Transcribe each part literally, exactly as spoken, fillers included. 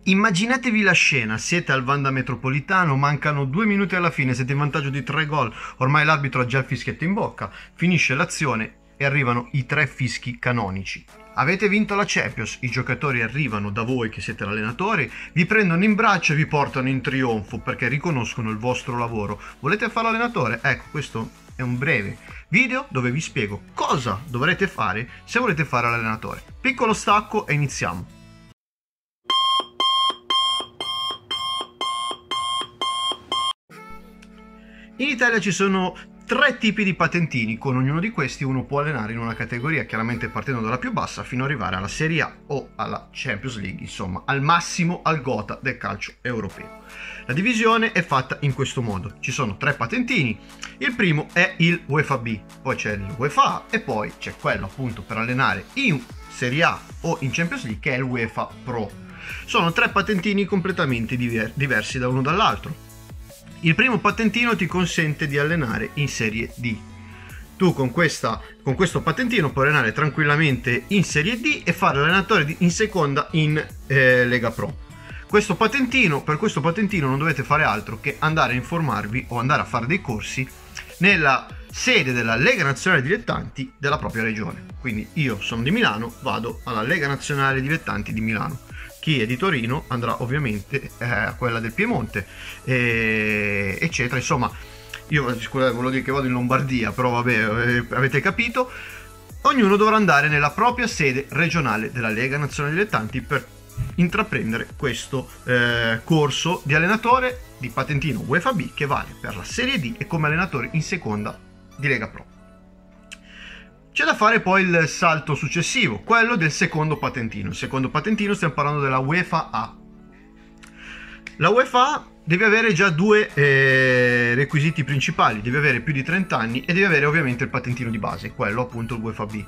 Immaginatevi la scena, siete al Wanda Metropolitano, mancano due minuti alla fine, siete in vantaggio di tre gol, ormai l'arbitro ha già il fischietto in bocca, finisce l'azione e arrivano i tre fischi canonici. Avete vinto la Champions, i giocatori arrivano da voi che siete l'allenatore, vi prendono in braccio e vi portano in trionfo perché riconoscono il vostro lavoro. Volete fare l'allenatore? Ecco, questo è un breve video dove vi spiego cosa dovrete fare se volete fare l'allenatore. Piccolo stacco e iniziamo. In Italia ci sono tre tipi di patentini, con ognuno di questi uno può allenare in una categoria, chiaramente partendo dalla più bassa fino ad arrivare alla Serie A o alla Champions League, insomma al massimo al gota del calcio europeo. La divisione è fatta in questo modo, ci sono tre patentini, il primo è il UEFA B, poi c'è il UEFA A e poi c'è quello appunto per allenare in Serie A o in Champions League che è il UEFA Pro. Sono tre patentini completamente diver- diversi da uno dall'altro. Il primo patentino ti consente di allenare in Serie D. Tu con, questa, con questo patentino puoi allenare tranquillamente in Serie D e fare l'allenatore in seconda in eh, Lega Pro. Questo patentino, per questo patentino non dovete fare altro che andare a informarvi o andare a fare dei corsi nella sede della Lega Nazionale Dilettanti della propria regione. Quindi io sono di Milano, vado alla Lega Nazionale Dilettanti di Milano. Chi è di Torino andrà ovviamente eh, a quella del Piemonte, eh, eccetera. Insomma, io scusate, volevo dire che vado in Lombardia, però vabbè, eh, avete capito. Ognuno dovrà andare nella propria sede regionale della Lega Nazionale Dilettanti per intraprendere questo eh, corso di allenatore di patentino UEFA B che vale per la Serie D e come allenatore in seconda di Lega Pro. C'è da fare poi il salto successivo, quello del secondo patentino. Il secondo patentino stiamo parlando della UEFA A. La UEFA A deve avere già due eh, requisiti principali, deve avere più di trenta anni e deve avere ovviamente il patentino di base, quello appunto il UEFA B.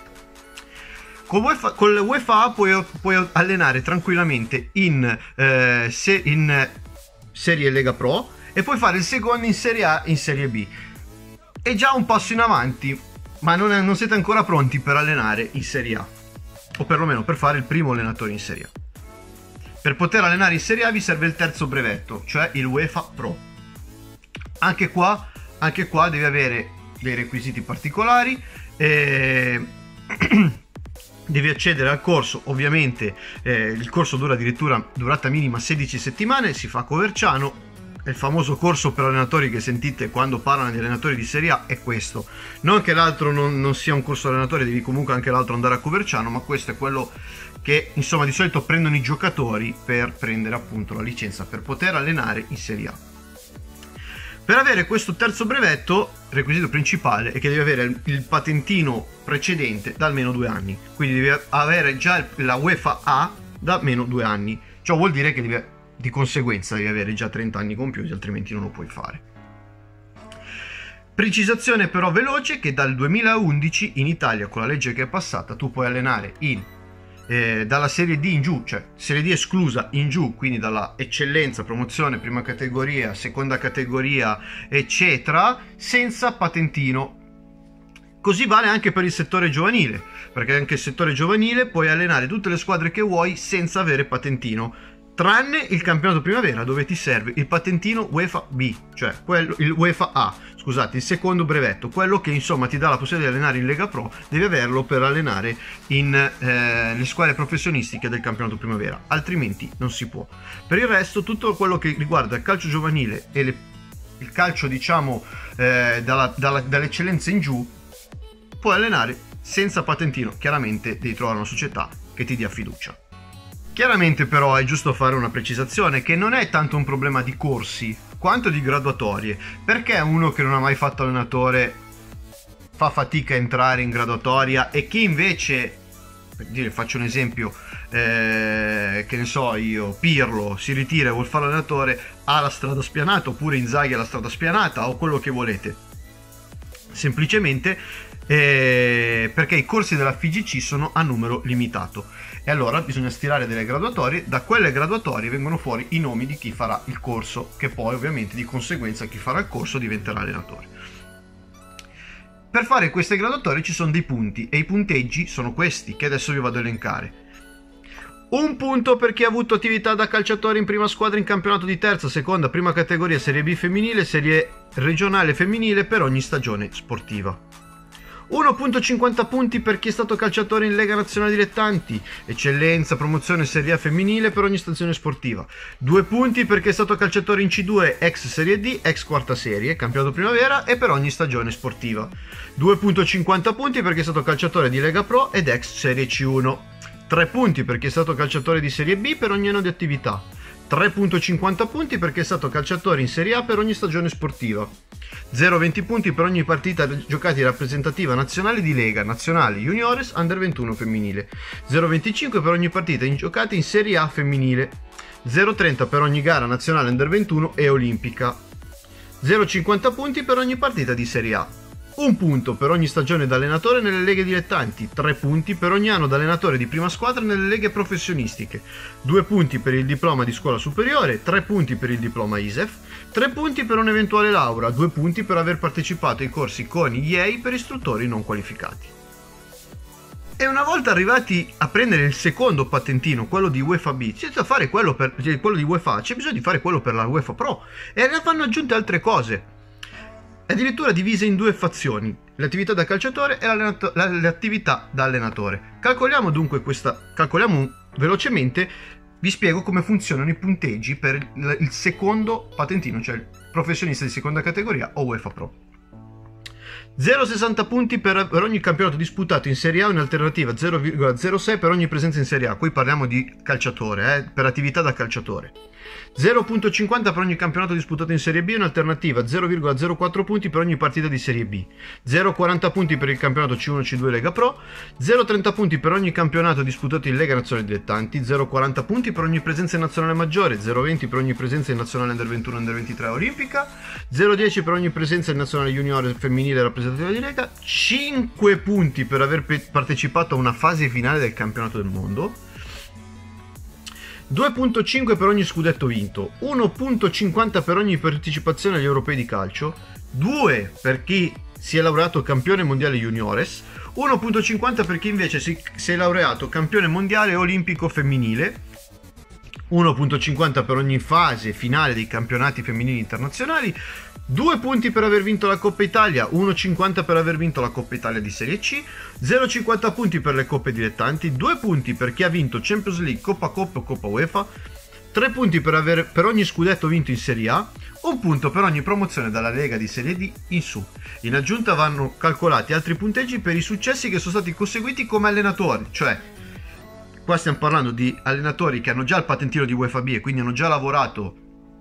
Con, UEFA, con l'UEFA A puoi, puoi allenare tranquillamente in, eh, se, in Serie Lega Pro e puoi fare il secondo in Serie A e in Serie B. È già un passo in avanti, ma non, è, non siete ancora pronti per allenare in Serie A, o perlomeno per fare il primo allenatore in Serie A. Per poter allenare in Serie A vi serve il terzo brevetto, cioè il UEFA Pro. Anche qua, anche qua devi avere dei requisiti particolari, e devi accedere al corso, ovviamente eh, il corso dura addirittura durata minima sedici settimane, si fa a Coverciano. Il famoso corso per allenatori che sentite quando parlano di allenatori di Serie A è questo. Non che l'altro non, non sia un corso allenatore, devi comunque anche l'altro andare a Coverciano, ma questo è quello che insomma di solito prendono i giocatori per prendere appunto la licenza per poter allenare in Serie A. Per avere questo terzo brevetto, il requisito principale è che devi avere il, il patentino precedente da almeno due anni, quindi devi avere già la UEFA A da almeno due anni. Ciò vuol dire che devi di conseguenza devi avere già trenta anni compiuti, altrimenti non lo puoi fare. Precisazione però veloce che dal duemilaundici in Italia, con la legge che è passata, tu puoi allenare in, eh, dalla Serie D in giù, cioè Serie D esclusa in giù, quindi dalla eccellenza, promozione, prima categoria, seconda categoria, eccetera, senza patentino. Così vale anche per il settore giovanile, perché anche il settore giovanile puoi allenare tutte le squadre che vuoi senza avere patentino, tranne il campionato primavera dove ti serve il patentino UEFA B, cioè quello, il UEFA A, scusate, il secondo brevetto, quello che insomma ti dà la possibilità di allenare in Lega Pro, devi averlo per allenare in eh, le squadre professionistiche del campionato primavera, altrimenti non si può. Per il resto tutto quello che riguarda il calcio giovanile e le, il calcio diciamo eh, dalla, dalla, dall'eccellenza in giù puoi allenare senza patentino, chiaramente devi trovare una società che ti dia fiducia. Chiaramente però è giusto fare una precisazione che non è tanto un problema di corsi quanto di graduatorie, perché uno che non ha mai fatto allenatore fa fatica a entrare in graduatoria e chi invece, per dire, faccio un esempio, eh, che ne so io, Pirlo si ritira e vuol fare allenatore, ha la strada spianata, oppure Inzaghi ha la strada spianata o quello che volete, semplicemente eh, perché i corsi della F I G C sono a numero limitato. E allora bisogna stilare delle graduatorie, da quelle graduatorie vengono fuori i nomi di chi farà il corso, che poi ovviamente di conseguenza chi farà il corso diventerà allenatore. Per fare queste graduatorie ci sono dei punti e i punteggi sono questi che adesso vi vado a elencare. Un punto per chi ha avuto attività da calciatore in prima squadra in campionato di terza, seconda, prima categoria, Serie B femminile, Serie regionale femminile per ogni stagione sportiva. uno virgola cinquanta punti per chi è stato calciatore in Lega Nazionale Dilettanti, eccellenza, promozione Serie A femminile per ogni stagione sportiva. due punti per chi è stato calciatore in C due, ex Serie D, ex quarta serie, campionato primavera e per ogni stagione sportiva. due virgola cinquanta punti per chi è stato calciatore di Lega Pro ed ex Serie C uno. tre punti per chi è stato calciatore di Serie B per ogni anno di attività. tre virgola cinquanta punti per chi è stato calciatore in Serie A per ogni stagione sportiva. zero virgola venti punti per ogni partita giocata in rappresentativa nazionale di Lega, nazionale, juniores, under ventuno femminile. zero virgola venticinque per ogni partita giocata in Serie A femminile. zero virgola trenta per ogni gara nazionale under ventuno e olimpica. zero virgola cinquanta punti per ogni partita di Serie A. Un punto per ogni stagione da allenatore nelle leghe dilettanti, tre punti per ogni anno da allenatore di prima squadra nelle leghe professionistiche, due punti per il diploma di scuola superiore, tre punti per il diploma I S E F, tre punti per un'eventuale laurea, due punti per aver partecipato ai corsi con I E I per istruttori non qualificati. E una volta arrivati a prendere il secondo patentino, quello di UEFA B, c'è da fare quello, per, quello di UEFA, c'è bisogno di fare quello per la UEFA Pro e ne vanno aggiunte altre cose. Addirittura divise in due fazioni, l'attività da calciatore e l'attività da allenatore. Calcoliamo dunque questa, calcoliamo velocemente, vi spiego come funzionano i punteggi per il secondo patentino, cioè il professionista di seconda categoria o UEFA Pro. zero virgola sessanta punti per, per ogni campionato disputato in Serie A o in alternativa, zero virgola zero sei per ogni presenza in Serie A, qui parliamo di calciatore, eh, per attività da calciatore. zero virgola cinquanta per ogni campionato disputato in Serie B, in alternativa zero virgola zero quattro punti per ogni partita di Serie B, zero virgola quaranta punti per il campionato C uno C due Lega Pro, zero virgola trenta punti per ogni campionato disputato in Lega Nazionale Dilettanti, zero virgola quaranta punti per ogni presenza in Nazionale Maggiore, zero virgola venti per ogni presenza in Nazionale Under ventuno Under ventitré Olimpica, zero virgola dieci per ogni presenza in Nazionale Junior femminile rappresentativa di Lega, cinque punti per aver partecipato a una fase finale del campionato del mondo, due virgola cinque per ogni scudetto vinto, uno virgola cinquanta per ogni partecipazione agli europei di calcio, due per chi si è laureato campione mondiale juniores, uno virgola cinquanta per chi invece si, si è laureato campione mondiale olimpico femminile, uno virgola cinquanta per ogni fase finale dei campionati femminili internazionali, due punti per aver vinto la Coppa Italia, uno virgola cinquanta per aver vinto la Coppa Italia di Serie C, zero virgola cinquanta punti per le coppe dilettanti, due punti per chi ha vinto Champions League, Coppa Coppa o Coppa UEFA, tre punti per, aver, per ogni scudetto vinto in Serie A, un punto per ogni promozione dalla Lega di Serie D in su. In aggiunta vanno calcolati altri punteggi per i successi che sono stati conseguiti come allenatori, cioè qua stiamo parlando di allenatori che hanno già il patentino di UEFA B e quindi hanno già lavorato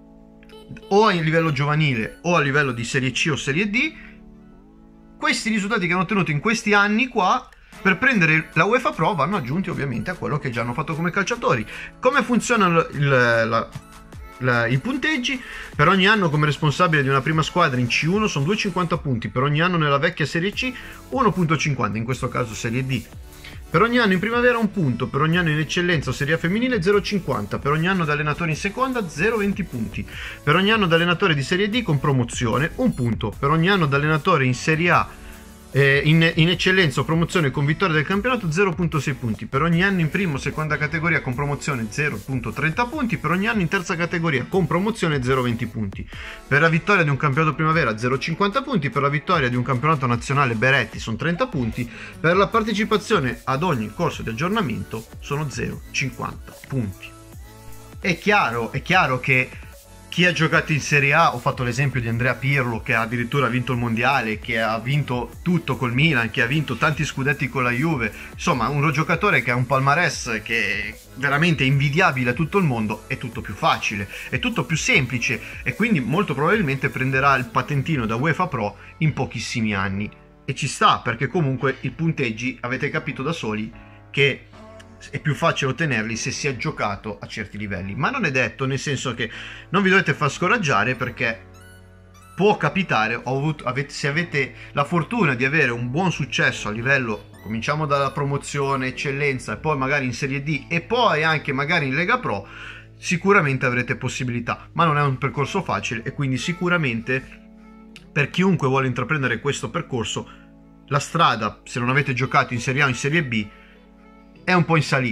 o a livello giovanile o a livello di Serie C o Serie D. Questi risultati che hanno ottenuto in questi anni qua per prendere la UEFA Pro vanno aggiunti ovviamente a quello che già hanno fatto come calciatori. Come funzionano il, la, la, i punteggi? Per ogni anno come responsabile di una prima squadra in C uno sono due virgola cinquanta punti, per ogni anno nella vecchia Serie C uno virgola cinquanta, in questo caso Serie D. Per ogni anno in primavera un punto, per ogni anno in eccellenza o Serie A femminile zero virgola cinquanta, per ogni anno da allenatore in seconda zero virgola venti punti, per ogni anno da allenatore di Serie D con promozione un punto, per ogni anno da allenatore in Serie A eh, in, in eccellenza o promozione con vittoria del campionato zero virgola sei punti, per ogni anno in prima o seconda categoria con promozione zero virgola trenta punti, per ogni anno in terza categoria con promozione zero virgola venti punti, per la vittoria di un campionato primavera zero virgola cinquanta punti, per la vittoria di un campionato nazionale Beretti sono trenta punti, per la partecipazione ad ogni corso di aggiornamento sono zero virgola cinquanta punti. È chiaro, è chiaro che chi ha giocato in Serie A, ho fatto l'esempio di Andrea Pirlo che ha addirittura vinto il mondiale, che ha vinto tutto col Milan, che ha vinto tanti scudetti con la Juve, insomma un giocatore che ha un palmarès che è veramente invidiabile a tutto il mondo, è tutto più facile, è tutto più semplice e quindi molto probabilmente prenderà il patentino da UEFA Pro in pochissimi anni. E ci sta, perché comunque i punteggi avete capito da soli che è più facile ottenerli se si è giocato a certi livelli, ma non è detto, nel senso che non vi dovete far scoraggiare, perché può capitare, ho avuto, avete, se avete la fortuna di avere un buon successo a livello, cominciamo dalla promozione, eccellenza e poi magari in Serie D e poi anche magari in Lega Pro, sicuramente avrete possibilità, ma non è un percorso facile e quindi sicuramente per chiunque vuole intraprendere questo percorso la strada, se non avete giocato in Serie A o in Serie B, è un po' in salita,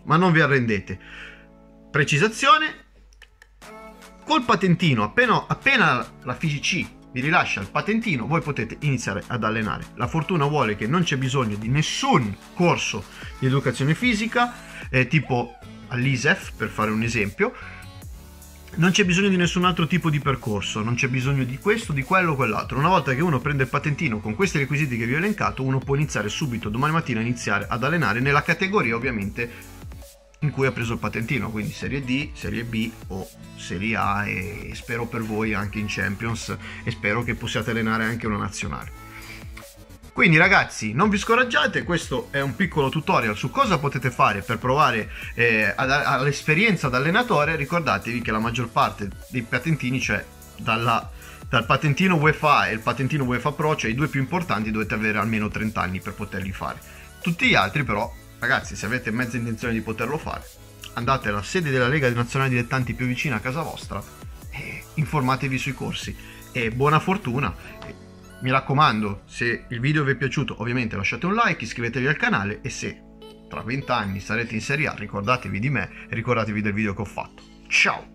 ma non vi arrendete. Precisazione: col patentino, appena, appena la F I G C vi rilascia il patentino, voi potete iniziare ad allenare. La fortuna vuole che non c'è bisogno di nessun corso di educazione fisica, eh, tipo all'I S E F, per fare un esempio. Non c'è bisogno di nessun altro tipo di percorso, non c'è bisogno di questo, di quello o quell'altro. Una volta che uno prende il patentino con questi requisiti che vi ho elencato, uno può iniziare subito, domani mattina, a iniziare ad allenare nella categoria ovviamente in cui ha preso il patentino, quindi serie D, serie B o serie A, e spero per voi anche in Champions, e spero che possiate allenare anche una nazionale. Quindi ragazzi, non vi scoraggiate, questo è un piccolo tutorial su cosa potete fare per provare eh, all'esperienza da allenatore. Ricordatevi che la maggior parte dei patentini, cioè dalla, dal patentino UEFA e il patentino UEFA Pro, cioè i due più importanti, dovete avere almeno trenta anni per poterli fare. Tutti gli altri però, ragazzi, se avete mezza intenzione di poterlo fare, andate alla sede della Lega Nazionale Dilettanti più vicina a casa vostra e informatevi sui corsi. E buona fortuna! Mi raccomando, se il video vi è piaciuto, ovviamente lasciate un like, iscrivetevi al canale, e se tra venti anni sarete in Serie A, ricordatevi di me e ricordatevi del video che ho fatto. Ciao!